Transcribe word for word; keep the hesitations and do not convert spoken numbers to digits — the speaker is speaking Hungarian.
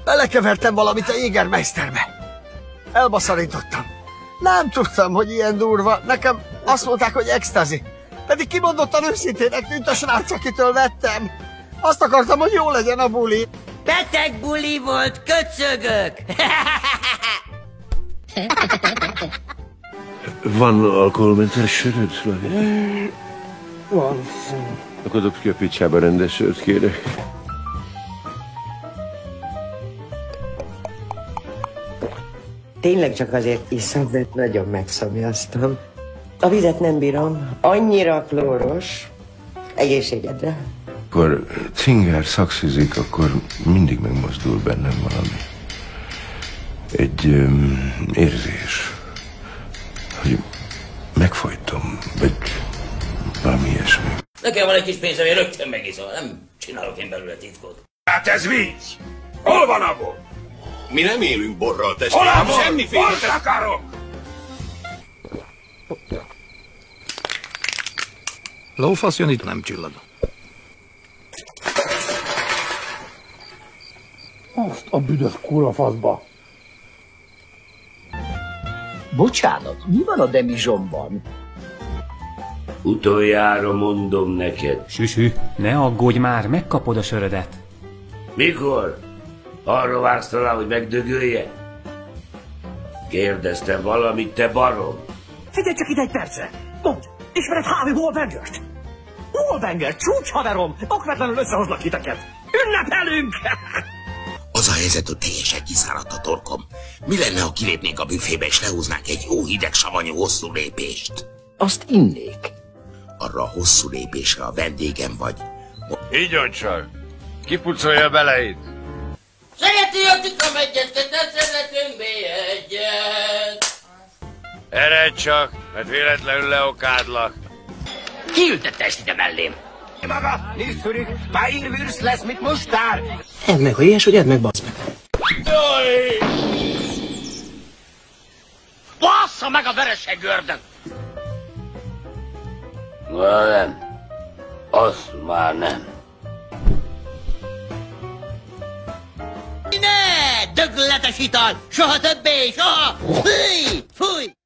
Belekevertem valamit a Jägermeisterbe. Elbaszarítottam. Nem tudtam, hogy ilyen durva. Nekem azt mondták, hogy extázi. Pedig kimondottan őszintének tűnt a srác, akitől vettem. Azt akartam, hogy jó legyen a buli. Beteg buli volt, köcögök! Van alkoholmentes söröd, Flavi? Van. Akkor dobd ki a picsába, rendes sört kérek. Tényleg csak azért iszom, mert nagyon megszomjaztam. A vizet nem bírom, annyira klóros. Egészségedre. Akkor Cingár szakszizik, akkor mindig megmozdul bennem valami. Egy um, érzés, hogy megfojtom, vagy valami ilyesmi. Nekem van egy kis pénzem, én rögtön megiszom, nem csinálok én belőle titkot. Hát ez víz! Hol van a bor? Mi nem élünk borral, testvérem. Hol a bor? Semmiféle... Most akarok! Lófasz jön, itt nem csillag. Azt a büdös kurva faszba. Bocsánat, mi van a demizsomban? Utoljára mondom neked. Süsű, ne aggódj már, megkapod a sörödet. Mikor? Arra vársz talán, hogy megdögölje? Kérdeztem valamit, te barom? Figyelj csak ide egy percre! Mondd, ismered Harvey Wallbangert? Wallbanger, csúcshaverom! Okvetlenül összehozlak titeket! Ünnepelünk! Az a helyzet, hogy teljesen kiszáradt a torkom. Mi lenne, ha kilépnénk a büfébe és lehúznánk egy jó hideg savanyú hosszú lépést? Azt innék. Arra a hosszú lépésre a vendégem vagy. Igyon csak! Kipucolja bele itt! Szereti a tükam egyeztetett, szeretünk bélyegyet. Eredj csak, mert véletlenül leokádlak. Ki ültette ezt ide mellém? Maga, nicht zurück, Beinwürst lesz mit Mustár! Edd meg, ha ilyes, hogy edd meg, bassz meg. Bassza meg a vereseg gördön! Na nem, azt már nem. Ne! Dögletes ital! Soha többé! Soha! Fúj! Fúj!